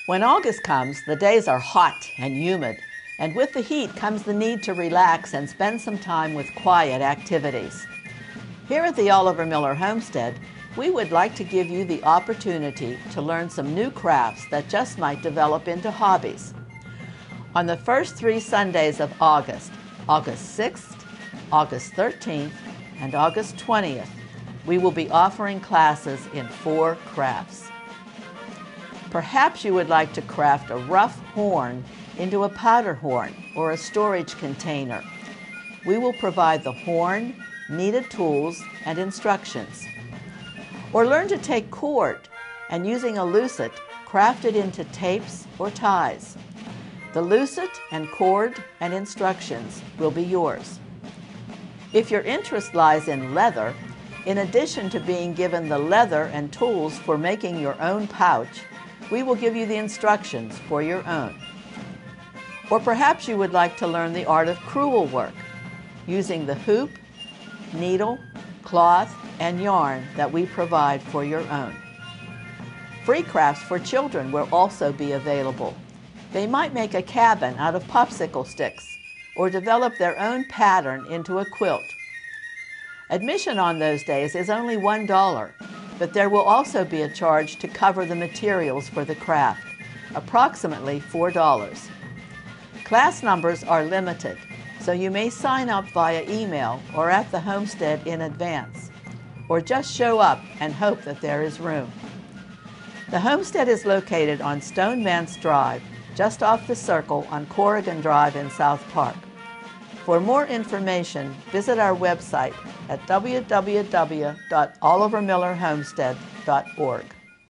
When August comes, the days are hot and humid, and with the heat comes the need to relax and spend some time with quiet activities. Here at the Oliver Miller Homestead, we would like to give you the opportunity to learn some new crafts that just might develop into hobbies. On the first 3 Sundays of August, August 6th, August 13th, and August 20th, we will be offering classes in 4 crafts. Perhaps you would like to craft a rough horn into a powder horn or a storage container. We will provide the horn, needed tools, and instructions. Or learn to take cord and using a lucite, craft it into tapes or ties. The lucite and cord and instructions will be yours. If your interest lies in leather, in addition to being given the leather and tools for making your own pouch, we will give you the instructions for your own. Or perhaps you would like to learn the art of crewel work, using the hoop, needle, cloth, and yarn that we provide for your own. Free crafts for children will also be available. They might make a cabin out of popsicle sticks or develop their own pattern into a quilt. Admission on those days is only $1, but there will also be a charge to cover the materials for the craft, approximately $4. Class numbers are limited, so you may sign up via email or at the homestead in advance, or just show up and hope that there is room. The homestead is located on Stone Manse Drive, just off the circle on Corrigan Drive in South Park. For more information, visit our website at www.olivermillerhomestead.org.